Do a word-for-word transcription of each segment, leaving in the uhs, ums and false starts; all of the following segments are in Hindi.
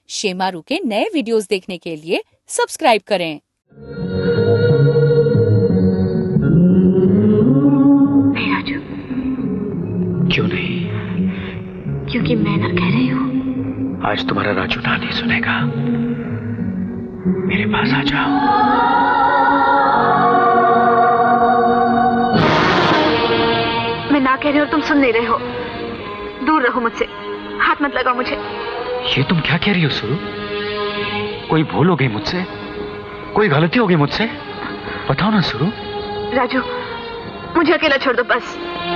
शेमारू के नए वीडियोस देखने के लिए सब्सक्राइब करें। नहीं राजू। क्यों नहीं? क्योंकि मैं ना कह रही हूँ। आज तुम्हारा राजू ना नहीं सुनेगा। मेरे पास आ जाओ। मैं ना कह रही हूँ और तुम सुन नहीं रहे हो। दूर रहो मुझसे, हाथ मत लगाओ मुझे। ये तुम क्या कह रही हो सुरु? कोई भूल हो गई मुझसे? कोई गलती हो गई मुझसे? बताओ ना सुरु। राजू, मुझे अकेला छोड़ दो बस।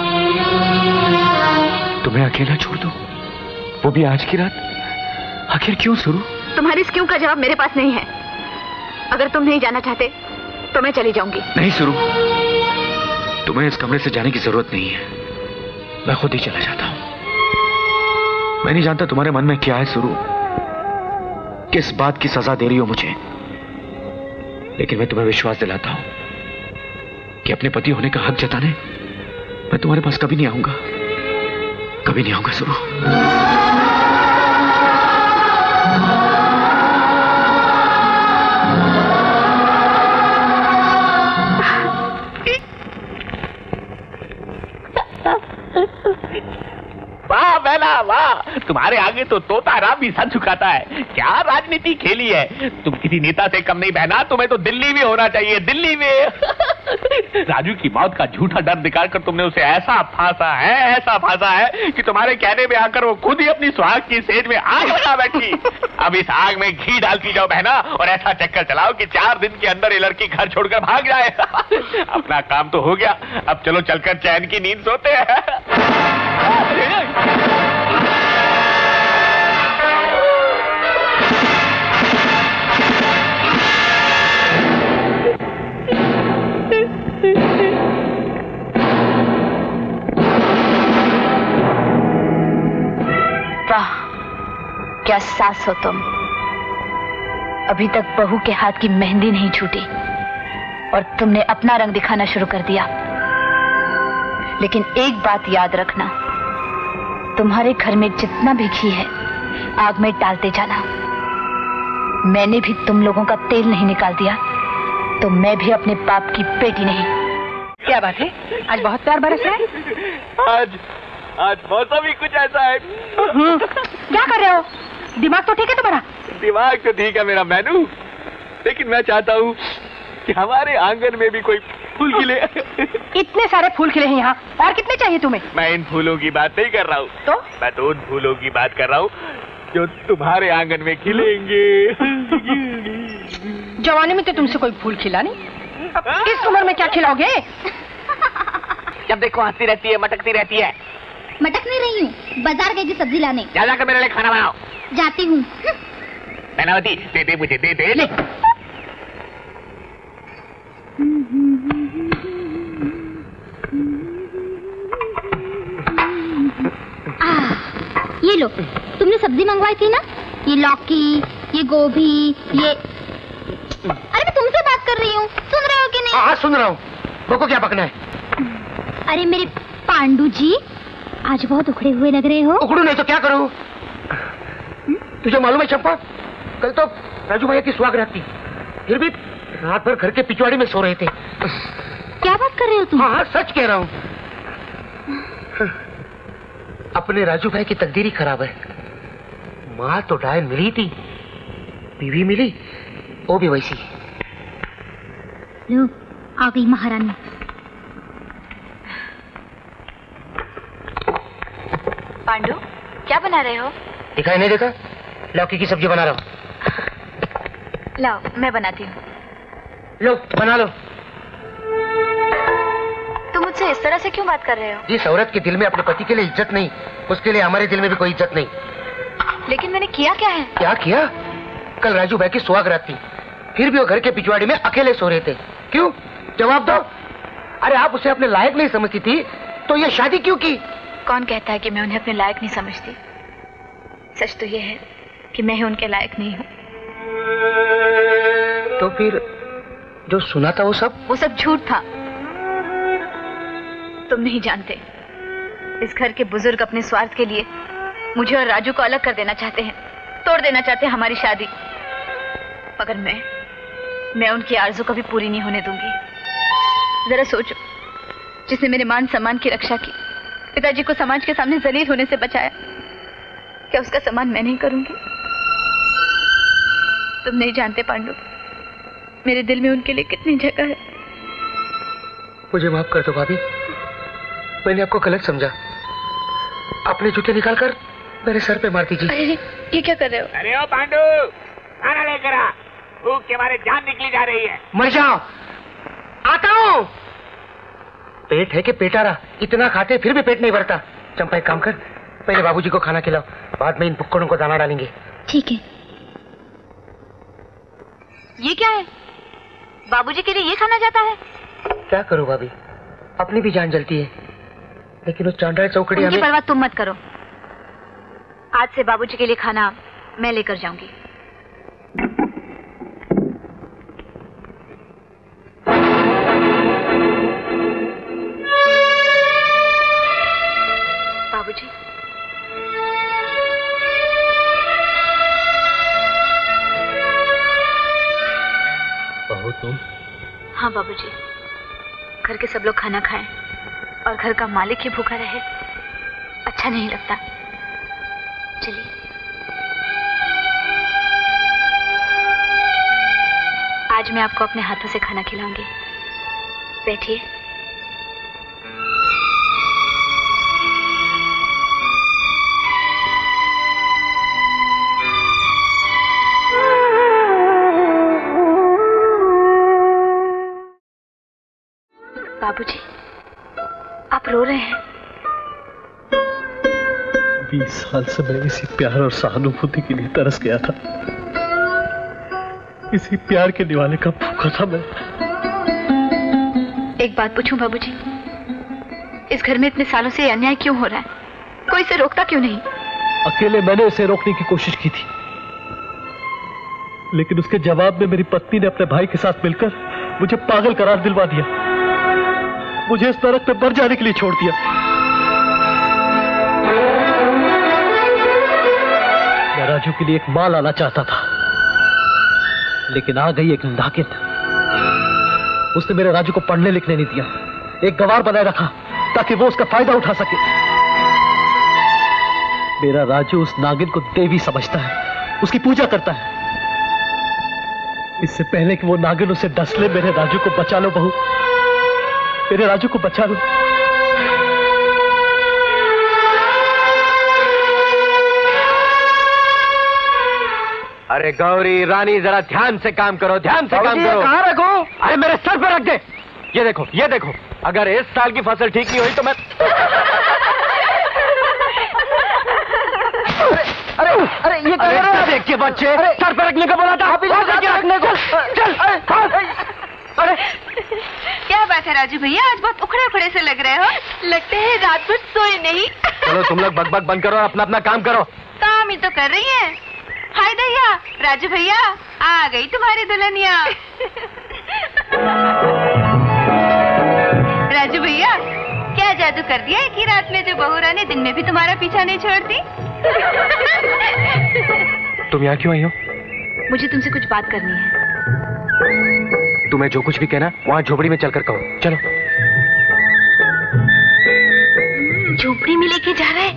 तुम्हें अकेला छोड़ दो? वो भी आज की रात? आखिर क्यों सुरु? तुम्हारी इस क्यों का जवाब मेरे पास नहीं है। अगर तुम नहीं जाना चाहते तो मैं चली जाऊंगी। नहीं सुरु, तुम्हें इस कमरे से जाने की जरूरत नहीं है। मैं खुद ही चला जाता हूं। मैं नहीं जानता तुम्हारे मन में क्या है सुरु, किस बात की सजा दे रही हो मुझे, लेकिन मैं तुम्हें विश्वास दिलाता हूं कि अपने पति होने का हक जताने मैं तुम्हारे पास कभी नहीं आऊंगा, कभी नहीं आऊंगा सुरु। वाह बेला वाह, तुम्हारे आगे तो तोता राम भी सर झुकाता है। क्या राजनीति खेली है। तुम किसी नेता से कम नहीं बहना, तुम्हें तो दिल्ली में होना चाहिए, दिल्ली में। राजू की मौत का झूठा डर दिखाकर तुमने उसे ऐसा फांसा है, ऐसा फांसा है कि तुम्हारे कहने में आकर वो खुद ही अपनी सुहाग की सेज में आग लगा बैठी। अब इस आग में घी डालती जाओ बहना, और ऐसा चक्कर चलाओ कि चार दिन के अंदर ये लड़की घर छोड़कर भाग जाए। अपना काम तो हो गया, अब चलो चलकर चैन की नींद सोते हैं। वाह, क्या सास हो तुम। अभी तक बहू के हाथ की मेहंदी नहीं छूटी और तुमने अपना रंग दिखाना शुरू कर दिया। लेकिन एक बात याद रखना, तुम्हारे घर में जितना भी घी है आग में डालते जाना। मैंने भी तुम लोगों का तेल नहीं निकाल दिया तो मैं भी अपने बाप की बेटी नहीं। क्या बात है, आज बहुत प्यार बरस रहा है। आज आज मौसम ही कुछ ऐसा है। क्या कर रहे हो? दिमाग तो ठीक है तुम्हारा? दिमाग तो ठीक है मेरा मैनू, लेकिन मैं चाहता हूँ कि हमारे आंगन में भी कोई फूल खिले। इतने सारे फूल खिले हैं यहाँ, और कितने चाहिए तुम्हें? मैं इन फूलों की बात नहीं कर रहा हूँ, तो मैं तो उन फूलों की बात कर रहा हूँ जो तुम्हारे आंगन में खिलेंगे। जवानी में तो तुमसे कोई फूल खिला नहीं, अब इस उम्र में क्या खिलाओगे? जब देखो हंसती रहती है, मटकती रहती है। मटक नहीं रही हूँ, बाजार गई थी सब्जी लाने। जा जाकर मेरे लिए खाना बनाओ। जाती हूँ। मैनावती, दे दे मुझे, दे दे। ले। आ, ये लो, तुमने सब्जी मंगवाई थी ना, ये लौकी, ये गोभी, ये। अरे मैं तुमसे बात कर रही हूँ, सुन रहे हो कि नहीं? हाँ सुन रहा हूँ, को क्या पकना है? अरे मेरे पांडू जी, आज बहुत उखड़े हुए लग रहे हो। उखड़ू नहीं तो क्या करूँ? तुझे मालूम है चंपा, कल तो राजू भैया की सुहाग रात थी, फिर भी रात भर घर के पिछवाड़ी में सो रहे थे। क्या बात कर रहे हो तुम? हाँ हाँ सच कह रहा हूँ। अपने राजू भाई की तकदीर ही खराब है। माँ तो डायन मिली थी, बीवी मिली वो भी वैसी। लो, आ गई महारानी। पांडू, क्या बना रहे हो? दिखाई नहीं देता? लौकी की सब्जी बना रहा हूँ। लाओ, मैं बनाती हूँ। लो बना लो। तुम मुझसे इस तरह से क्यों बात कर रहे हो? जिस औरत के दिल में अपने पति के लिए इज्जत नहीं, उसके लिए हमारे दिल में भी कोई इज्जत नहीं। लेकिन मैंने किया क्या है? क्या किया? कल राजू भाई की सुहाग रात थी, फिर भी वो घर के पिछवाड़ी में अकेले सो रहे थे। क्यों? जवाब दो। अरे आप उसे अपने लायक नहीं समझती थी तो ये शादी क्यों की? कौन कहता है कि मैं उन्हें अपने लायक नहीं समझती? सच तो ये है कि मैं ही उनके लायक नहीं हूँ। तो फिर जो सुना था वो सब? वो सब झूठ था। तुम नहीं जानते, इस घर के बुजुर्ग अपने स्वार्थ के लिए मुझे और राजू को अलग कर देना चाहते हैं। तोड़ देना चाहते हैं हमारी शादी, मगर मैं मैं उनकी आरज़ू कभी पूरी नहीं होने दूंगी। जरा सोचो, जिसने मेरे मान सम्मान की रक्षा की, पिताजी को समाज के सामने जलील होने से बचाया, क्या उसका सम्मान मैं नहीं करूंगी? तुम नहीं जानते पांडु, मेरे दिल में उनके लिए कितनी जगह है। मुझे माफ कर दो भाभी, मैंने आपको गलत समझा। अपने जूते निकालकर मेरे सर पे मार दीजिए। अरे ये क्या कर रहे हो? अरे ओ पांडु, खाना लेकर आ, भूख के मारे जान निकली जा रही है। मर जाओ, आता हूँ। पेट है कि पेटारा, इतना खाते फिर भी पेट नहीं भरता। चंपा एक काम कर, पहले बाबूजी को खाना खिलाओ, बाद में इन पुक्कड़ों को दाना डालेंगे। ठीक है। ये क्या है? बाबूजी के लिए ये खाना जाता है? क्या करूं भाभी, अपनी भी जान जलती है, लेकिन उस चांडाल चौकड़ी उनकी हमें... परवाह तुम मत करो। आज से बाबूजी के लिए खाना मैं लेकर जाऊंगी। बाबूजी, बहू तुम? हाँ बाबूजी, घर के सब लोग खाना खाएं और घर का मालिक ही भूखा रहे, अच्छा नहीं लगता। चलिए। आज मैं आपको अपने हाथों से खाना खिलाऊंगी, बैठिए। बाबूजी, आप रो रहे हैं? बीस साल से मैं इसी प्यार और सहानुभूति के लिए तरस गया था। इसी प्यार के दीवाने का भूखा था मैं। एक बात पूछूं बाबूजी, इस घर में इतने सालों से अन्याय क्यों हो रहा है? कोई इसे रोकता क्यों नहीं? अकेले मैंने इसे रोकने की कोशिश की थी, लेकिन उसके जवाब में मेरी पत्नी ने अपने भाई के साथ मिलकर मुझे पागल करार दिलवा दिया, मुझे इस नरक में मर जाने के लिए छोड़ दिया। मैं राजू के लिए एक मां लाना चाहता था, लेकिन आ गई एक नागिन। उसने मेरे राजू को पढ़ने लिखने नहीं दिया, एक गवार बनाए रखा ताकि वो उसका फायदा उठा सके। मेरा राजू उस नागिन को देवी समझता है, उसकी पूजा करता है। इससे पहले कि वो नागिन उसे डस ले, मेरे राजू को बचा लो बहू, मेरे राजू को बचा लो। अरे गौरी रानी, जरा ध्यान से काम करो, ध्यान से काम करो। कहाँ रखो? अरे मेरे सर पे रख दे। ये देखो, ये देखो, अगर इस साल की फसल ठीक नहीं हुई तो मैं... अरे अरे ये क्या कर रहे हो? देख के बच्चे, सर पे रखने को बोला था, रखने को। चल, अरे क्या बात है राजू भैया, आज बहुत उखड़े उखड़े से लग रहे हो। लगते है रात भर सोए नहीं। चलो तुम लोग बकबक बंद करो और अपना अपना काम करो। काम ही तो कर रही है। हाय दैया, राजू भैया आ गई तुम्हारी दुल्हनिया। राजू भैया, क्या जादू कर दिया एक ही रात में, जो बहू रानी दिन में भी तुम्हारा पीछा नहीं छोड़ती। तुम यहाँ क्यों आई हो? मुझे तुमसे कुछ बात करनी है। तुम्हें जो कुछ भी कहना वहाँ झोपड़ी में चलकर कहो। चलो। झोपड़ी में लेके जा रहे?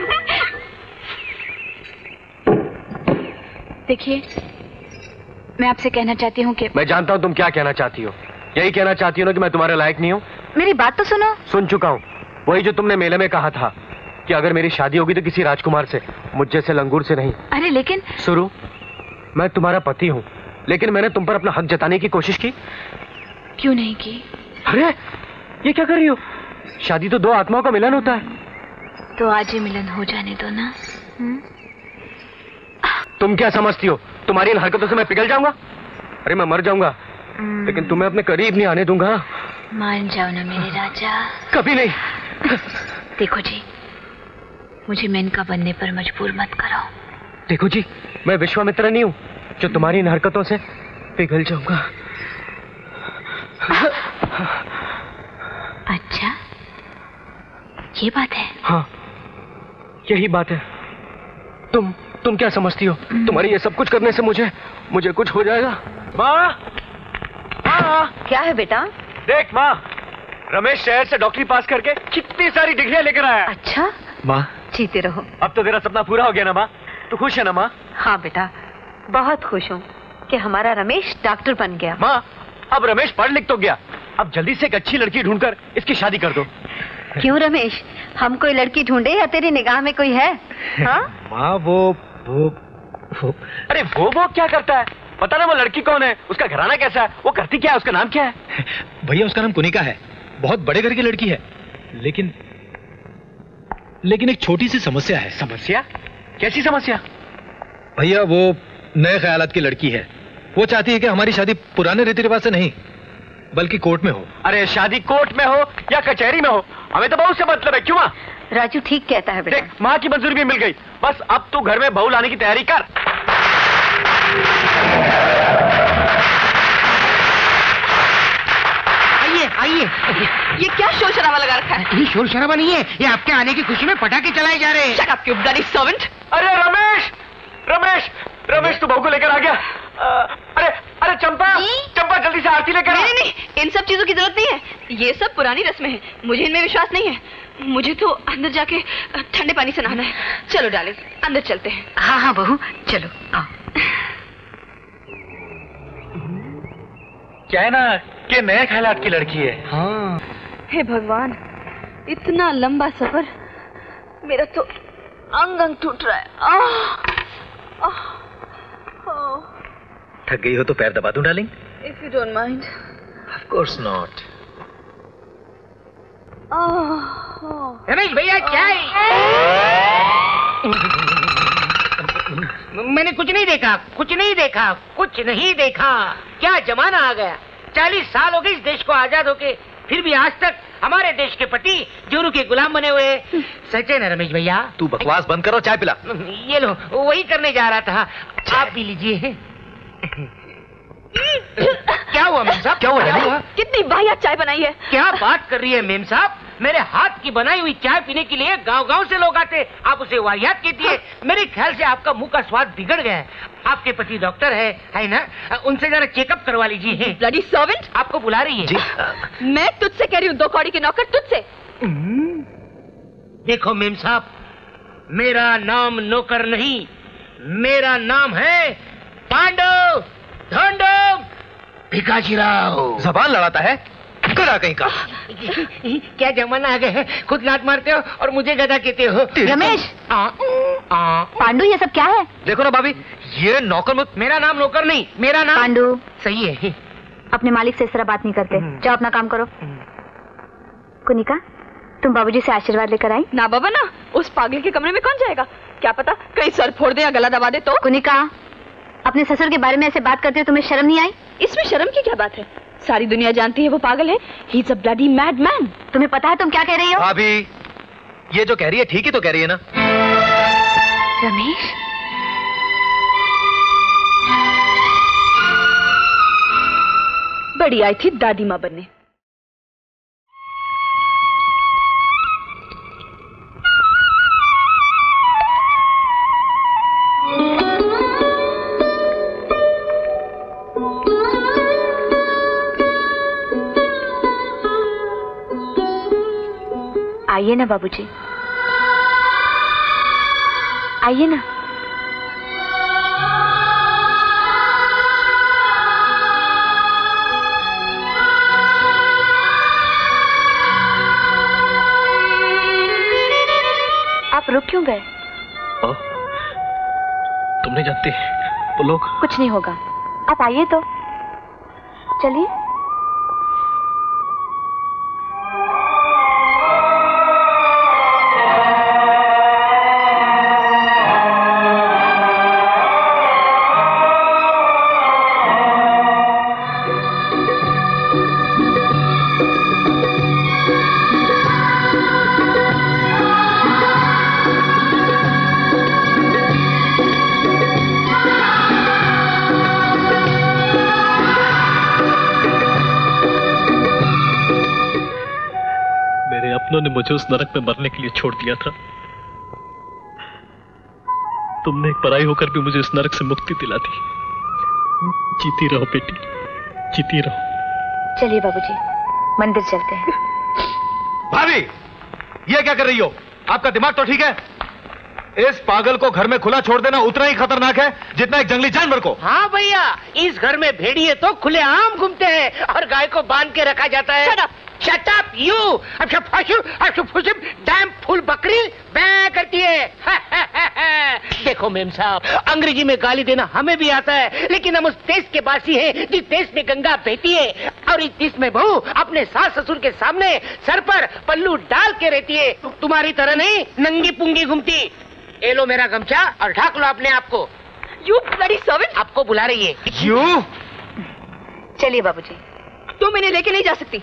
देखिए, मैं आपसे कहना चाहती हूँ कि... मैं जानता हूँ तुम क्या कहना चाहती हो। यही कहना चाहती हो ना कि मैं तुम्हारे लायक नहीं हूँ? मेरी बात तो सुनो। सुन चुका हूँ, वही जो तुमने मेले में कहा था कि अगर मेरी शादी होगी तो किसी राजकुमार से, मुझ जैसे लंगूर से नहीं। अरे लेकिन... सुरू, मैं तुम्हारा पति हूँ, लेकिन मैंने तुम पर अपना हक जताने की कोशिश की। क्यों नहीं की? अरे ये क्या कर रही हो? शादी तो दो आत्माओं का मिलन होता है। तो आज ही मिलन हो जाने दो ना। हुँ? तुम क्या समझती हो, तुम्हारी इन हरकतों से मैं पिघल जाऊंगा? अरे मैं मर जाऊंगा, लेकिन तुम्हें अपने करीब नहीं आने दूंगा। मान जाओ ना मेरे राजा। कभी नहीं। देखो जी, मुझे मेनका बनने पर मजबूर मत करो। देखो जी, मैं विश्वामित्र नहीं हूँ जो तुम्हारी इन हरकतों से पिघल जाऊंगा। अच्छा, ये बात है? हाँ, यही बात है। तुम तुम क्या समझती हो? तुम्हारी ये सब कुछ करने से मुझे मुझे कुछ हो जाएगा? माँ, माँ, क्या है बेटा? देख माँ, रमेश शहर से डॉक्टरी पास करके कितनी सारी डिग्रियां लेकर आया। अच्छा माँ, जीते रहो। अब तो तेरा सपना पूरा हो गया ना माँ? तू खुश है ना माँ? हाँ बेटा, बहुत खुश हूँ कि हमारा रमेश डॉक्टर बन गया। माँ, अब रमेश पढ़ लिख तो गया, अब जल्दी से एक अच्छी लड़की ढूंढकर इसकी शादी कर दो। क्यों रमेश, हम कोई लड़की ढूंढे या तेरी निगाह में कोई है? हाँ माँ, वो वो वो अरे वो वो क्या करता है? पता ना वो लड़की कौन है, उसका घराना कैसा है, वो करती क्या है, उसका नाम क्या है? भैया उसका नाम कुनिका है, बहुत बड़े घर की लड़की है, लेकिन लेकिन एक छोटी सी समस्या है। समस्या? कैसी समस्या? भैया वो नए ख्यालात की लड़की है, वो चाहती है कि हमारी शादी पुराने रीति रिवाज से नहीं बल्कि कोर्ट में हो। अरे शादी कोर्ट में हो या कचहरी में हो, हमें तो बहू से मतलब है। क्यों माँ? राजू ठीक कहता है बेटा। देख, माँ की मंजूरी भी मिल गई, बस अब तू घर में बहू लाने की तैयारी कर। आइए आइए। ये क्या शोर शराबा लगा रखा है? ये शोर शराबा नहीं है, ये आपके आने की खुशी में पटाखे चलाए जा रहे हैं। Shut up, you bloody servant! अरे रमेश, रमेश, रमेश तू बहू को लेकर आ गया। आ, अरे अरे चंपा, चंपा जल्दी से आरती लेकर आ। नहीं नहीं, इन सब चीजों की जरूरत नहीं है, ये सब पुरानी रस्में हैं, मुझे इनमें विश्वास नहीं है। मुझे तो अंदर जाके ठंडे पानी से नहाना है। चलो डार्लिंग, अंदर चलते हैं। हाँ हाँ बहू, चलो आओ। क्या है ना कि नए ख्यालात की लड़की है। हाँ। हे भगवान, इतना लंबा सफर, मेरा तो अंग अंग टूट रहा है। आह, आह, आह। थक गई हो तो पैर दबा दूं darling? If you don't mind. Of course not. Ramesh भैया क्या है? मैंने कुछ नहीं देखा, कुछ नहीं देखा, कुछ नहीं देखा। क्या जमाना आ गया, चालीस साल हो गए इस देश को आजाद होके, फिर भी आज तक हमारे देश के पति जोरू के गुलाम बने हुए। सच है ना रमेश भैया? तू बकवास बंद करो, चाय पिला। ये लो, वही करने जा रहा था, आप भी लीजिए। क्या हुआ मेम साहब? क्या हुआ? कितनी वाहियात चाय बनाई है। क्या बात कर रही है मेम साहब? मेरे हाथ की बनाई हुई चाय पीने के लिए गांव-गांव से लोग आते, आप उसे वाहियात कहती है? मेरे ख्याल से आपका मुंह का स्वाद बिगड़ गया है। आपके पति डॉक्टर है, है ना? उनसे जरा चेकअप करवा लीजिए। ब्लडी सर्वेंट, आपको बुला रही है। जी। मैं तुझसे कह रही हूँ, दो कौड़ी के नौकर, तुझसे। देखो मेम साहब, मेरा नाम नौकर नहीं, मेरा नाम है पांडव ढोंडो भिकाजीराव। जबान लड़ाता है, गधा कहीं का। क्या जमाना आ गया है, खुद लात मारते हो और मुझे गधा कहते हो। रमेश, आ, आ, पांडु ये सब क्या है? देखो ना भाभी, ये नौकर मत। मेरा नाम नौकर नहीं, मेरा नाम पांडु सही है। अपने मालिक से इस तरह बात नहीं करते, जाओ अपना काम करो। कुनिका, तुम बाबूजी से आशीर्वाद लेकर आई? ना बाबा ना, उस पागल के कमरे में कौन जाएगा? क्या पता कहीं सर फोड़ दे या गला दबा दे तो। कुनिका, अपने ससुर के बारे में ऐसे बात करते हो, तुम्हें शर्म नहीं आई? इसमें शर्म की क्या बात है? सारी दुनिया जानती है वो पागल है। He is a bloody mad man. तुम्हें पता है तुम क्या कह रही हो? भाभी, ये जो कह रही है ठीक ही तो कह रही है ना? रमेश, बड़ी आई थी दादी माँ बनने। आइए ना बाबूजी, आइए ना। आप रुक क्यों गए? तुम नहीं जानती वो लोग। कुछ नहीं होगा, आप आइए तो। चलिए। ने मुझे उस नरक में मरने के लिए छोड़ दिया था, तुमने एक पराई होकर भी मुझे इस नरक से मुक्ति दिला दी। जीती रहो बेटी, जीती रहो। चलिए बाबूजी, मंदिर चलते हैं। भाभी, ये क्या कर रही हो? आपका दिमाग तो ठीक है? इस पागल को घर में खुला छोड़ देना उतना ही खतरनाक है जितना एक जंगली जानवर को। हाँ भैया, इस घर में भेड़िए तो खुलेआम घूमते हैं और गाय को बांध के रखा जाता है। Shut up! Shut up, you! अब फाशु, अब फुशिब, डैम फुल बकरी बै करती है। देखो मेम साहब, अंग्रेजी में गाली देना हमें भी आता है, लेकिन हम उस देश के वासी हैं जिस देश में गंगा बहती है, और इस देश में बहू अपने सास ससुर के सामने सर पर पल्लू डाल के रहती है। तुम्हारी तरह नहीं नंगी पुंगी घूमती। ये लो मेरा गमछा और ढाक लो अपने आप को। You bloody servant! आपको बुला रही है। क्यों? चलिए बाबूजी। तुम इन्हें लेके नहीं जा सकती।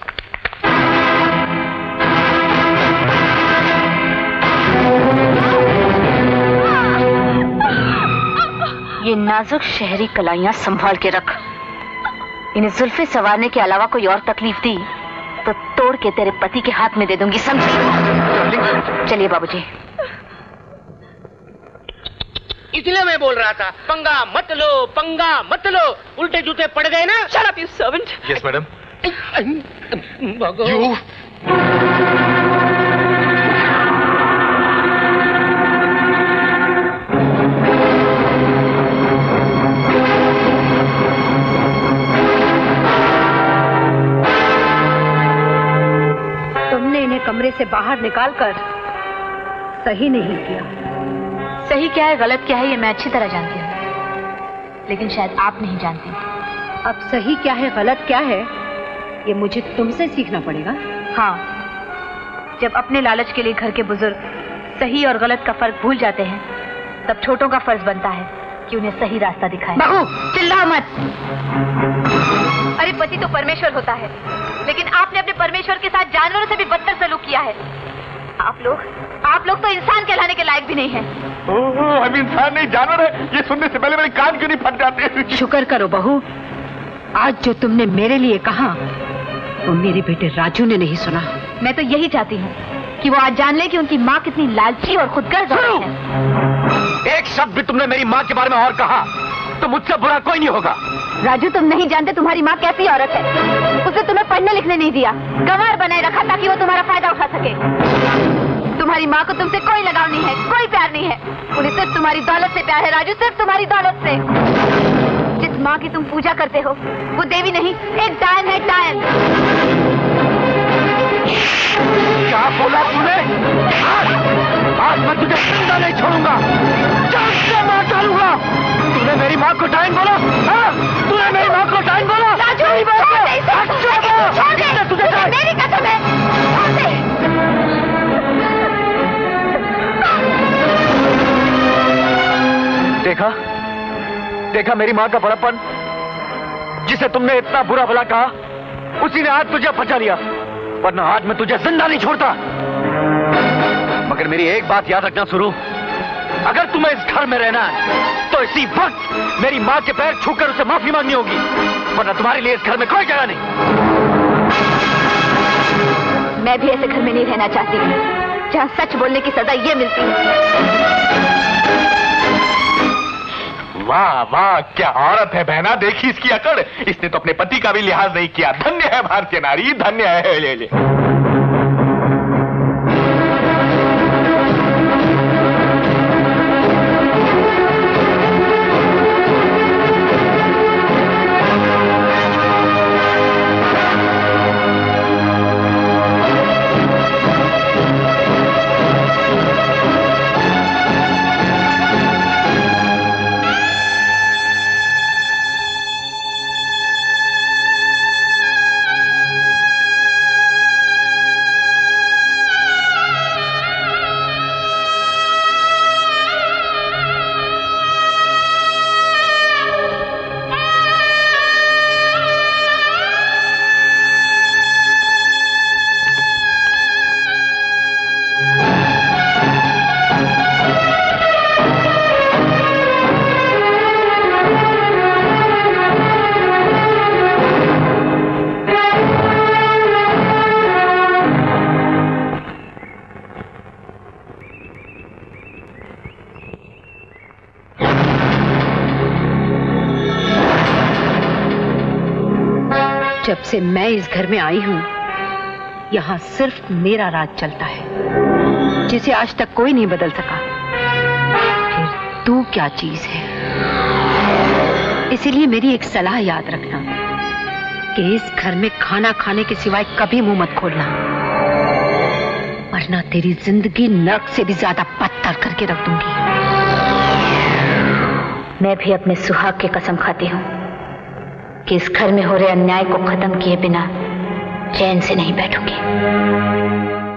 ये नाजुक शहरी कलाइयां संभाल के रख। इन्हें जुल्फे संवारने के अलावा कोई और तकलीफ दी तो तोड़ के तेरे पति के हाथ में दे दूंगी, समझी? चलिए बाबूजी। इसलिए मैं बोल रहा था, पंगा मत लो, पंगा मत लो। उल्टे जूते पड़ गए ना। Shut up, you servant! Yes madam. You तुमने इन्हें कमरे से बाहर निकालकर सही नहीं किया। सही क्या है गलत क्या है ये मैं अच्छी तरह जानती हूँ, लेकिन शायद आप नहीं जानती। अब सही क्या है गलत क्या है ये मुझे तुमसे सीखना पड़ेगा। हाँ, जब अपने लालच के लिए घर के बुजुर्ग सही और गलत का फर्क भूल जाते हैं, तब छोटों का फर्ज बनता है कि उन्हें सही रास्ता दिखाएं। बहू चिल्ला मत। अरे पति तो परमेश्वर होता है, लेकिन आपने अपने परमेश्वर के साथ जानवरों से भी बदतर सलूक किया है। आप लोग आप लोग तो इंसान कहलाने के लायक भी नहीं हैं। ओह, हम इंसान नहीं जानवर है। ये सुनने से पहले मेरे कान क्यों नहीं फट जाते? शुक्र करो बहू, आज जो तुमने मेरे लिए कहा वो मेरे बेटे राजू ने नहीं सुना। मैं तो यही चाहती हूँ कि वो आज जान ले कि उनकी माँ कितनी लालची और खुदगर्ज औरत है। एक शब्द भी तुमने मेरी माँ के बारे में और कहा तो मुझसे बुरा कोई नहीं होगा। राजू, तुम नहीं जानते तुम्हारी माँ कैसी औरत है। उसने तुम्हें पढ़ने लिखने नहीं दिया, गंवार बनाए रखा ताकि वो तुम्हारा फायदा उठा सके। तुम्हारी माँ को तुमसे कोई लगाव नहीं है, कोई प्यार नहीं है। उन्हें सिर्फ तुम्हारी दौलत से प्यार है राजू, सिर्फ तुम्हारी दौलत से। जिस माँ की तुम पूजा करते हो वो देवी नहीं, एक डायन है, डायन। क्या बोला तूने? आज मैं तुझे जिंदा नहीं छोड़ूंगा, जान से मार डालूंगा। तूने मेरी माँ को डायन बोला? हाँ? तूने मेरी माँ को डायन बोला? राजू, मेरी बात छोड़ पे- दे इसे। अच्छा, छोड़ दे। इसने तुझे डायन- मेरी कसम है, छोड़ दे। देखा देखा मेरी माँ का बड़प्पन। जिसे तुमने इतना बुरा भला कहा उसी ने आज तुझे बचा लिया, वरना आज मैं तुझे जिंदा नहीं छोड़ता। मगर मेरी एक बात याद रखना शुरू, अगर तुम्हें इस घर में रहना है तो इसी वक्त मेरी माँ के पैर छूकर उसे माफी मांगनी होगी, वरना तुम्हारे लिए इस घर में कोई जगह नहीं। मैं भी ऐसे घर में नहीं रहना चाहती हूँ जहाँ सच बोलने की सजा ये मिलती है। वाह वाह, क्या औरत है बहना। देखी इसकी अकड़। इसने तो अपने पति का भी लिहाज नहीं किया। धन्य है भारतीय नारी, धन्य है। ले ले जब से मैं इस घर में आई हूं, यहाँ सिर्फ मेरा राज चलता है, जिसे आज तक कोई नहीं बदल सका। फिर तू क्या चीज है? इसीलिए मेरी एक सलाह याद रखना कि इस घर में खाना खाने के सिवाय कभी मुंह मत खोलना, वरना तेरी जिंदगी नर्क से भी ज्यादा पत्थर करके रख दूंगी। मैं भी अपने सुहाग की कसम खाती हूँ कि इस घर में हो रहे अन्याय को खत्म किए बिना चैन से नहीं बैठूंगी।